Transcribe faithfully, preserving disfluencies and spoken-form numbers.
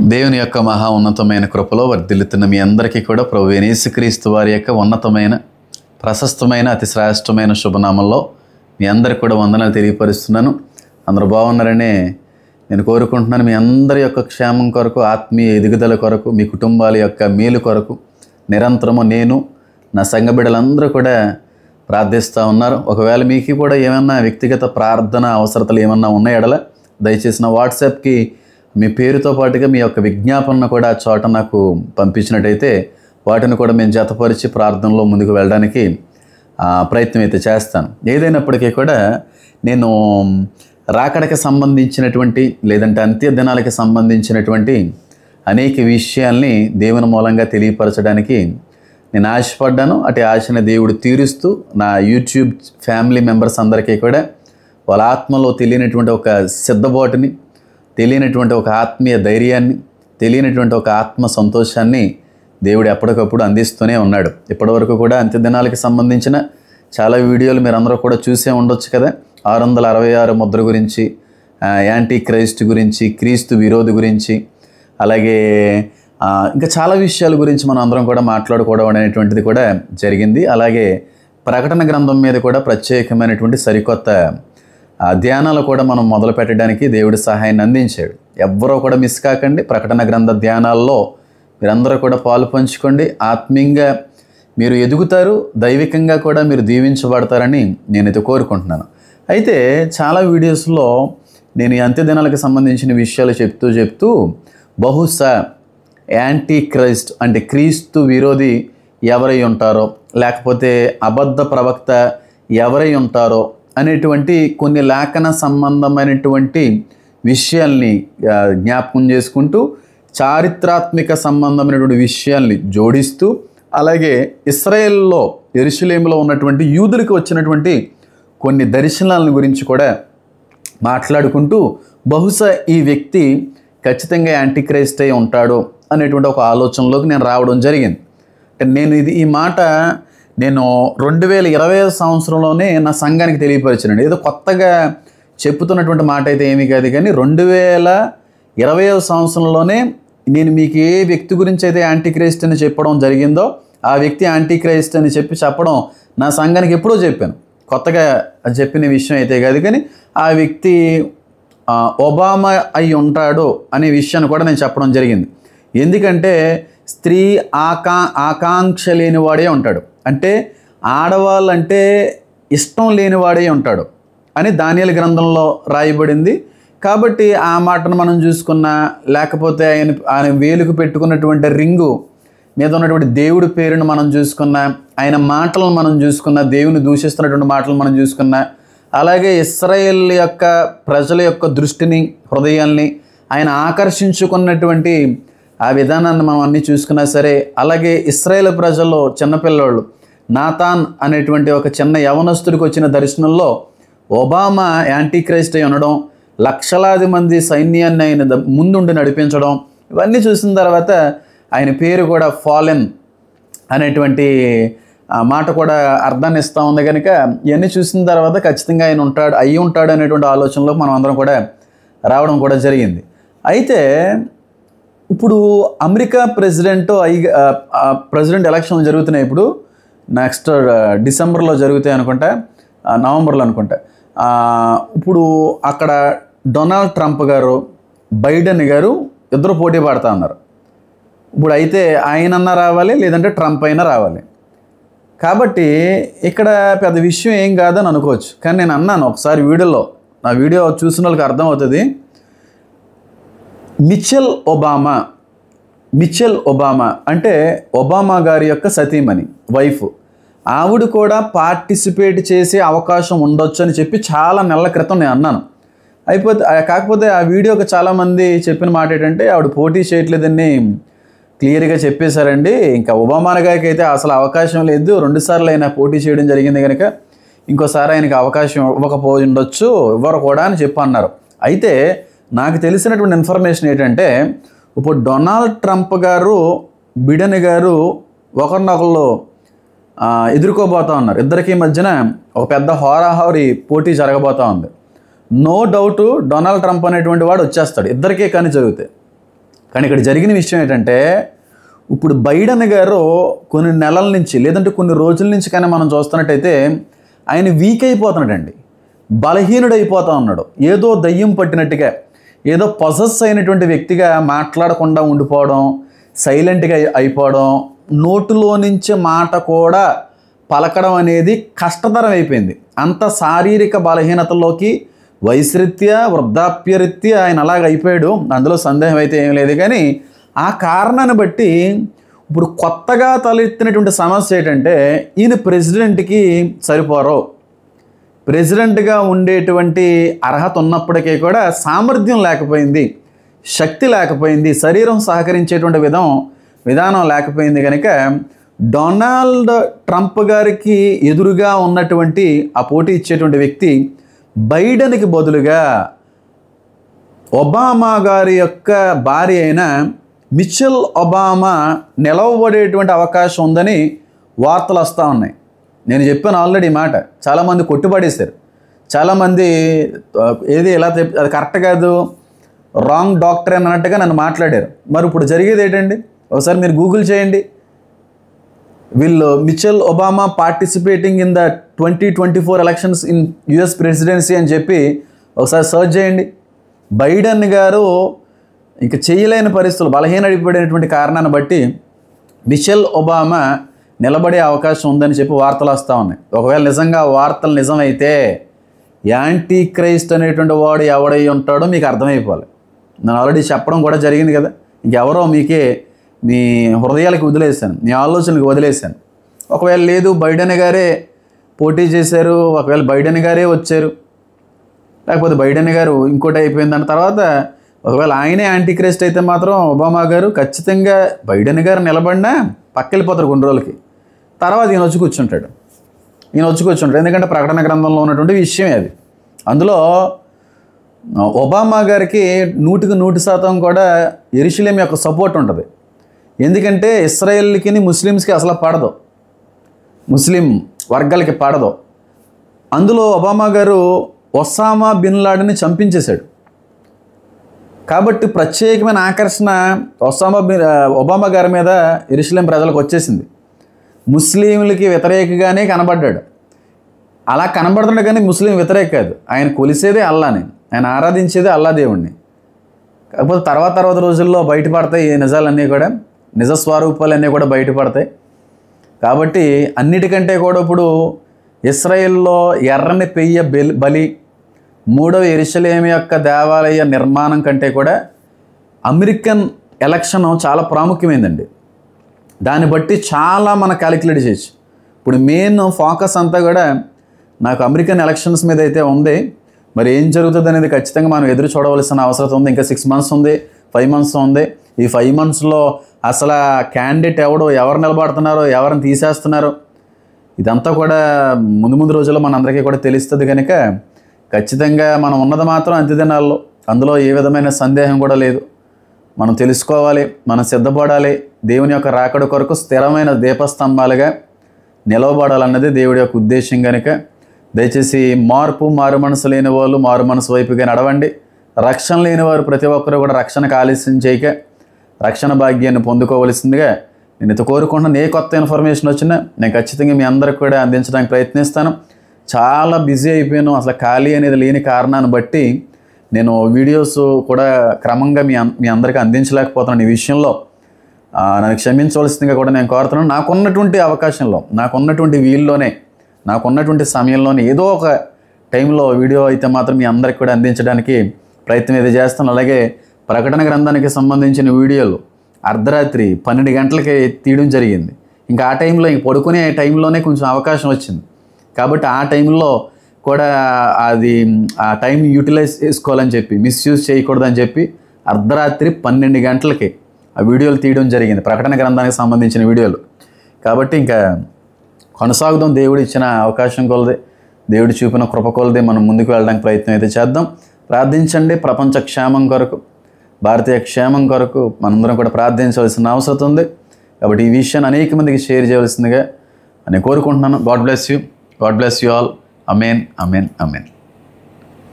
దేవుని యొక్క మహా ఉన్నతమైన కృపలో వర్ధిల్లుతున్న మీ అందరికీ కూడా ప్రభువైన యేసుక్రీస్తు వారి యొక్క ఉన్నతమైన ప్రశస్తమైన అతి శ్రేష్టమైన శుభనామంలో మీ అందరికి కూడా వందనాలు తెలియపరుస్తున్నాను. అందరూ బాగున్నారనే నేను కోరుకుంటున్నాను. మీ అందరి యొక్క క్షేమం కొరకు, ఆత్మీయ ఎదుగుదల కొరకు, మీ కుటుంబాల యొక్క మేలు కొరకు నిరంతరము నేను నా సంఘ బిడ్డలందరూ కూడా ప్రార్థిస్తూ ఉన్నారు. ఒకవేళ మీకు కూడా ఏమన్నా వ్యక్తిగత ప్రార్థన అవసరతలు ఏమన్నా ఉన్న ఎడల దయచేసి నా వాట్సాప్కి మీ పేరుతో పాటుగా మీ యొక్క విజ్ఞాపనను కూడా చోట నాకు పంపించినట్టయితే వాటిని కూడా మేము జతపరిచి ప్రార్థనలో ముందుకు వెళ్ళడానికి ప్రయత్నం అయితే చేస్తాను. ఏదైనప్పటికీ కూడా నేను రాకడకి సంబంధించినటువంటి లేదంటే అంత్య దినాలకి సంబంధించినటువంటి అనేక విషయాల్ని దేవుని మూలంగా తెలియపరచడానికి నేను ఆశపడ్డాను. అటు ఆశని దేవుడు తీరుస్తూ నా యూట్యూబ్ ఫ్యామిలీ మెంబర్స్ అందరికీ కూడా వాళ్ళ ఆత్మలో తెలియనటువంటి ఒక సిద్ధబాటుని, తెలియనటువంటి ఒక ఆత్మీయ ధైర్యాన్ని, తెలియనటువంటి ఒక ఆత్మ సంతోషాన్ని దేవుడు ఎప్పటికప్పుడు అందిస్తూనే ఉన్నాడు. ఇప్పటివరకు కూడా అంత్య దినాలకి సంబంధించిన చాలా వీడియోలు మీరు అందరూ కూడా చూసే ఉండొచ్చు కదా. ఆరు వందల అరవై ఆరు ముద్ర గురించి, యాంటీ క్రైస్ట్ గురించి, క్రీస్తు విరోధి గురించి, అలాగే ఇంకా చాలా విషయాల గురించి మనం అందరం కూడా మాట్లాడుకోవడం అనేటువంటిది కూడా జరిగింది. అలాగే ప్రకటన గ్రంథం మీద కూడా ప్రత్యేకమైనటువంటి సరికొత్త ధ్యానాలు కూడా మనం మొదలు పెట్టడానికి దేవుడి సహాయాన్ని అందించాడు. ఎవ్వరూ కూడా మిస్ కాకండి. ప్రకటన గ్రంథ ధ్యానాల్లో మీరందరూ కూడా పాలు పంచుకోండి. ఆత్మీయంగా మీరు ఎదుగుతారు, దైవికంగా కూడా మీరు దీవించబడతారని నేనైతే కోరుకుంటున్నాను. అయితే చాలా వీడియోస్లో నేను ఈ అంత్య దినాలకు సంబంధించిన విషయాలు చెప్తూ చెప్తూ బహుశా యాంటీ క్రైస్ట్ అంటే క్రీస్తు విరోధి ఎవరై ఉంటారో, లేకపోతే అబద్ధ ప్రవక్త ఎవరై ఉంటారో అనేటువంటి కొన్ని లేఖన సంబంధమైనటువంటి విషయాల్ని జ్ఞాపకం చేసుకుంటూ, చారిత్రాత్మక సంబంధమైనటువంటి విషయాల్ని జోడిస్తూ, అలాగే ఇశ్రాయేల్లో యెరూషలేములో ఉన్నటువంటి యూదులకు వచ్చినటువంటి కొన్ని దర్శనాలను గురించి కూడా మాట్లాడుకుంటూ బహుశా ఈ వ్యక్తి ఖచ్చితంగా యాంటీ క్రైస్ట్ అయి ఉంటాడు అనేటువంటి ఒక ఆలోచనలోకి నేను రావడం జరిగింది. అంటే నేను ఇది ఈ మాట నేను రెండు వేల ఇరవై సంవత్సరంలోనే నా సంఘానికి తెలియపరిచానండి. ఏదో కొత్తగా చెప్పుతున్నటువంటి మాట అయితే ఏమీ కాదు, కానీ రెండు వేల ఇరవై సంవత్సరంలోనే నేను మీకు ఏ వ్యక్తి గురించి అయితే యాంటీ క్రైస్ట్ అని చెప్పడం జరిగిందో ఆ వ్యక్తి యాంటీ క్రైస్ట్ అని చెప్పి చెప్పడం నా సంఘానికి ఎప్పుడో చెప్పాను. కొత్తగా చెప్పిన విషయం అయితే కాదు, కానీ ఆ వ్యక్తి ఒబామా అయి ఉంటాడు అనే విషయాన్ని కూడా నేను చెప్పడం జరిగింది. ఎందుకంటే స్త్రీ ఆకా ఆకాంక్ష లేనివాడే ఉంటాడు, అంటే ఆడవాళ్ళంటే ఇష్టం లేనివాడే ఉంటాడు అని దానియేలు గ్రంథంలో రాయబడింది. కాబట్టి ఆ మాటను మనం చూసుకున్నా, లేకపోతే ఆయన ఆయన వేలుకు పెట్టుకున్నటువంటి రింగు మీద ఉన్నటువంటి దేవుడి పేరును మనం చూసుకున్నా, ఆయన మాటలను మనం చూసుకున్నా, దేవుని దూషిస్తున్నటువంటి మాటలను మనం చూసుకున్నా, అలాగే ఇశ్రాయేల్ యొక్క ప్రజల యొక్క దృష్టిని, హృదయాల్ని ఆయన ఆకర్షించుకున్నటువంటి ఆ విధానాన్ని మనం అన్నీ చూసుకున్నా సరే, అలాగే ఇశ్రాయేల్ ప్రజల్లో చిన్నపిల్లోళ్ళు నాతాన్ అనేటువంటి ఒక చిన్న యవనస్తుడికి వచ్చిన దర్శనంలో ఒబామా యాంటీ క్రైస్ట్ అయి ఉండడం, లక్షలాది మంది సైన్యాన్ని ఆయన ముందుండి నడిపించడం, ఇవన్నీ చూసిన తర్వాత ఆయన పేరు కూడా ఫాలెన్ అనేటువంటి మాట కూడా అర్థాన్ని ఇస్తూ ఉంది. కనుక ఇవన్నీ చూసిన తర్వాత ఖచ్చితంగా ఆయన ఉంటాడు అయి ఉంటాడు అనేటువంటి ఆలోచనలో మనం అందరం కూడా రావడం కూడా జరిగింది. అయితే ఇప్పుడు అమెరికా ప్రెసిడెంట్ అయి ప్రెసిడెంట్ ఎలక్షన్లు జరుగుతున్నాయి. ఇప్పుడు నెక్స్ట్ డిసెంబర్లో జరుగుతాయి అనుకుంటా, నవంబర్లో అనుకుంటా. ఇప్పుడు అక్కడ డొనాల్డ్ ట్రంప్ గారు, బైడెన్ గారు ఇద్దరు పోటీ పడుతూ ఉన్నారు. ఇప్పుడు అయితే ఆయనన్నా రావాలి, లేదంటే ట్రంప్ అయినా రావాలి. కాబట్టి ఇక్కడ పెద్ద విషయం ఏం కాదని అనుకోవచ్చు, కానీ నేను అన్నాను ఒకసారి వీడియోలో, నా వీడియో చూసిన వాళ్ళకి అర్థమవుతుంది. మిచెల్ ఒబామా మిచెల్ ఒబామా అంటే ఒబామా గారి యొక్క సతీమణి, వైఫ్. ఆవిడ కూడా పార్టిసిపేట్ చేసే అవకాశం ఉండొచ్చు అని చెప్పి చాలా నెలల క్రితం నేను అన్నాను. అయిపోతే కాకపోతే ఆ వీడియోకి చాలామంది చెప్పిన మాట ఏంటంటే ఆవిడ పోటీ చేయట్లేదని క్లియర్గా చెప్పేశారండి. ఇంకా ఒబామా గారికి అయితే అసలు అవకాశం లేదు, రెండుసార్లు ఆయన పోటీ చేయడం జరిగింది కనుక ఇంకోసారి ఆయనకి అవకాశం ఇవ్వకపోయి ఉండొచ్చు, ఇవ్వరు కూడా అని చెప్పి అన్నారు. అయితే నాకు తెలిసినటువంటి ఇన్ఫర్మేషన్ ఏంటంటే ఇప్పుడు డొనాల్డ్ ట్రంప్ గారు, బిడెన్ గారు ఒకరినొకరు ఎదుర్కోబోతూ ఉన్నారు. ఇద్దరికి మధ్యన ఒక పెద్ద హోరాహోరీ పోటీ జరగబోతూ ఉంది. నో డౌట్ డొనాల్డ్ ట్రంప్ అనేటువంటి వాడు వచ్చేస్తాడు, ఇద్దరికే కానీ జరుగుతాయి. కానీ ఇక్కడ జరిగిన విషయం ఏంటంటే, ఇప్పుడు బైడెన్ గారు కొన్ని నెలల నుంచి లేదంటే కొన్ని రోజుల నుంచి కానీ మనం చూస్తున్నట్టయితే ఆయన వీక్ అయిపోతున్నాడండి, బలహీనుడు అయిపోతా ఉన్నాడు. ఏదో దయ్యం పట్టినట్టుగా, ఏదో పొసెస్ అయినటువంటి వ్యక్తిగా మాట్లాడకుండా ఉండిపోవడం, సైలెంట్గా అయిపోవడం, నోటులో నుంచి మాట కూడా పలకడం అనేది కష్టతరం అయిపోయింది. అంత శారీరక బలహీనతలోకి వయసురీత్యా వృద్ధాప్యరీత్యా ఆయన అలాగ అయిపోయాడు, అందులో సందేహం అయితే ఏం లేదు. కానీ ఆ కారణాన్ని బట్టి ఇప్పుడు కొత్తగా తలెత్తినటువంటి సమస్య ఏంటంటే, ఈయన ప్రెసిడెంట్కి సరిపోరు, ప్రెసిడెంట్గా ఉండేటువంటి అర్హత ఉన్నప్పటికీ కూడా సామర్థ్యం లేకపోయింది, శక్తి లేకపోయింది, శరీరం సహకరించేటువంటి విధం విధానం లేకపోయింది. కనుక డొనాల్డ్ ట్రంప్ గారికి ఎదురుగా ఉన్నటువంటి ఆ పోటీ ఇచ్చేటువంటి వ్యక్తి బైడెన్కి బదులుగా ఒబామా గారి యొక్క భార్య అయిన మిచెల్ ఒబామా నిలవబడేటువంటి అవకాశం ఉందని వార్తలు వస్తూ ఉన్నాయి. నేను చెప్పాను ఆల్రెడీ ఈ మాట, చాలామంది కొట్టుపడేశారు. చాలామంది ఏది ఎలా అది కరెక్ట్ కాదు, రాంగ్ డాక్టర్ అని అన్నట్టుగా నన్ను మాట్లాడారు. మరి ఇప్పుడు జరిగేది ఏంటండి, ఒకసారి మీరు గూగుల్ చేయండి. వీళ్ళు Michelle Obama participating in the twenty twenty four elections in US presidency అని చెప్పి ఒకసారి సర్చ్ చేయండి. బైడెన్ గారు ఇంక చేయలేని పరిస్థితులు, బలహీనపడినటువంటి కారణాన్ని బట్టి మిచెల్ ఒబామా నిలబడే అవకాశం ఉందని చెప్పి వార్తలు వస్తూ ఉన్నాయి. ఒకవేళ నిజంగా వార్తలు నిజమైతే యాంటీ క్రైస్ట్ అనేటువంటి వాడు ఎవడై ఉంటాడో మీకు అర్థమైపోవాలి. నేను ఆల్రెడీ చెప్పడం కూడా జరిగింది కదా, ఇంకెవరో మీకే మీ హృదయాలకు వదిలేశాను, మీ ఆలోచనలకు వదిలేశాను. ఒకవేళ లేదు బైడెన్ గారే పోటీ చేశారు, ఒకవేళ బైడెన్ గారే వచ్చారు, లేకపోతే బైడెన్ గారు ఇంకోటి అయిపోయిందని తర్వాత ఒకవేళ ఆయనే యాంటీ క్రైస్ట్ అయితే మాత్రం ఒబామా గారు ఖచ్చితంగా బైడెన్ గారు నిలబడినా పక్కెళ్ళిపోతారు కొన్ని రోజులకి. తర్వాత ఈయన వచ్చి కూర్చుంటాడు ఈయన వచ్చి కూర్చుంటాడు ఎందుకంటే ప్రకటన గ్రంథంలో ఉన్నటువంటి విషయమే అది. అందులో ఒబామా గారికి నూటికి నూటి శాతం కూడా యెరూషలేం యొక్క సపోర్ట్ ఉంటుంది. ఎందుకంటే ఇస్రాయేల్కి ముస్లిమ్స్కి అసలు పడదు, ముస్లిం వర్గాలకి పడదు. అందులో ఒబామా గారు ఒసామా బిన్ లాడెన్ని చంపించేశాడు కాబట్టి ప్రత్యేకమైన ఆకర్షణ ఒసామా బిన్ ఒబామా గారి మీద యెరూషలేం ప్రజలకు వచ్చేసింది. ముస్లింలకి వ్యతిరేకగానే కనబడ్డాడు. అలా కనబడుతున్నాడు కానీ ముస్లిం వ్యతిరేక కాదు, ఆయన కొలిసేదే అల్లాని, ఆయన ఆరాధించేదే అల్లా దేవుణ్ణి. కాకపోతే తర్వాత తర్వాత రోజుల్లో బయటపడతాయి ఈ నిజాలన్నీ కూడా, నిజ స్వరూపాలన్నీ కూడా బయటపడతాయి. కాబట్టి అన్నిటికంటే కూడా ఇప్పుడు ఇశ్రాయేల్లో ఎర్రని పెయ్య బలి, మూడవ యెరూషలేము యొక్క దేవాలయ నిర్మాణం కంటే కూడా అమెరికన్ ఎలక్షన్ చాలా ప్రాముఖ్యమైందండి. దాన్ని బట్టి చాలా మనం క్యాలిక్యులేట్ చేయొచ్చు. ఇప్పుడు మెయిన్ ఫోకస్ అంతా కూడా నాకు అమెరికన్ ఎలక్షన్స్ మీద అయితే ఉంది. మరి ఏం జరుగుతుంది అనేది ఖచ్చితంగా మనం ఎదురు చూడవలసిన అవసరం ఉంది. ఇంకా సిక్స్ మంత్స్ ఉంది, ఫైవ్ మంత్స్ ఉంది. ఈ ఫైవ్ మంత్స్లో అసలు క్యాండిడేట్ ఎవడో, ఎవరు నిలబడుతున్నారో, ఎవరిని తీసేస్తున్నారో, ఇదంతా కూడా ముందు ముందు రోజుల్లో మన అందరికీ కూడా తెలుస్తుంది. కనుక ఖచ్చితంగా మనం ఉన్నది మాత్రం అంత్యదినాల్లో, అందులో ఏ విధమైన సందేహం కూడా లేదు. మనం తెలుసుకోవాలి, మనం సిద్ధపడాలి, దేవుని యొక్క రాకడ కొరకు స్థిరమైన దీపస్తంభాలుగా నిలవబడాలన్నది దేవుడి యొక్క ఉద్దేశం. కనుక దయచేసి మార్పు మారు మనసు లేని వాళ్ళు మారు మనసు వైపుగా నడవండి. రక్షణ లేని వారు ప్రతి ఒక్కరూ కూడా రక్షణకు ఆలస్యం చేయక రక్షణ భాగ్యాన్ని పొందుకోవలసిందిగా నేను ఇంత కోరుకుంటున్నాను. ఏ కొత్త ఇన్ఫర్మేషన్ వచ్చినా నేను ఖచ్చితంగా మీ అందరికి కూడా అందించడానికి ప్రయత్నిస్తాను. చాలా బిజీ అయిపోయాను, అసలు ఖాళీ అనేది లేని కారణాన్ని బట్టి నేను వీడియోస్ కూడా క్రమంగా మీ మీ అందరికీ అందించలేకపోతున్నాను. ఈ విషయంలో నన్ను క్షమించవలసిందిగా కూడా నేను కోరుతున్నాను. నాకున్నటువంటి అవకాశంలో, నాకున్నటువంటి వీల్లోనే, నాకున్నటువంటి సమయంలోనే ఏదో ఒక టైంలో వీడియో అయితే మాత్రం మీ అందరికి కూడా అందించడానికి ప్రయత్నం అయితే చేస్తాను. అలాగే ప్రకటన గ్రంథానికి సంబంధించిన వీడియోలు అర్ధరాత్రి పన్నెండు గంటలకి తీయడం జరిగింది. ఇంకా ఆ టైంలో ఇంక పడుకునే టైంలోనే కొంచెం అవకాశం వచ్చింది కాబట్టి ఆ టైంలో కూడా అది ఆ టైం యూటిలైజ్ చేసుకోవాలని చెప్పి, మిస్యూజ్ చేయకూడదని చెప్పి అర్ధరాత్రి పన్నెండు గంటలకి ఆ వీడియోలు తీయడం జరిగింది, ప్రకటన గ్రంథానికి సంబంధించిన వీడియోలు. కాబట్టి ఇంకా కొనసాగుదాం. దేవుడు ఇచ్చిన అవకాశం కొలది, దేవుడు చూపిన కృప కొలది మనం ముందుకు వెళ్ళడానికి ప్రయత్నం అయితే చేద్దాం. ప్రార్థించండి. ప్రపంచ క్షేమం కొరకు, భారతీయ క్షేమం కొరకు మనందరం కూడా ప్రార్థించవలసిన అవసరం ఉంది. కాబట్టి ఈ విషయాన్ని అనేక మందికి షేర్ చేయవలసిందిగా నేను కోరుకుంటున్నాను. God bless you, god bless you all. Amen, amen, amen.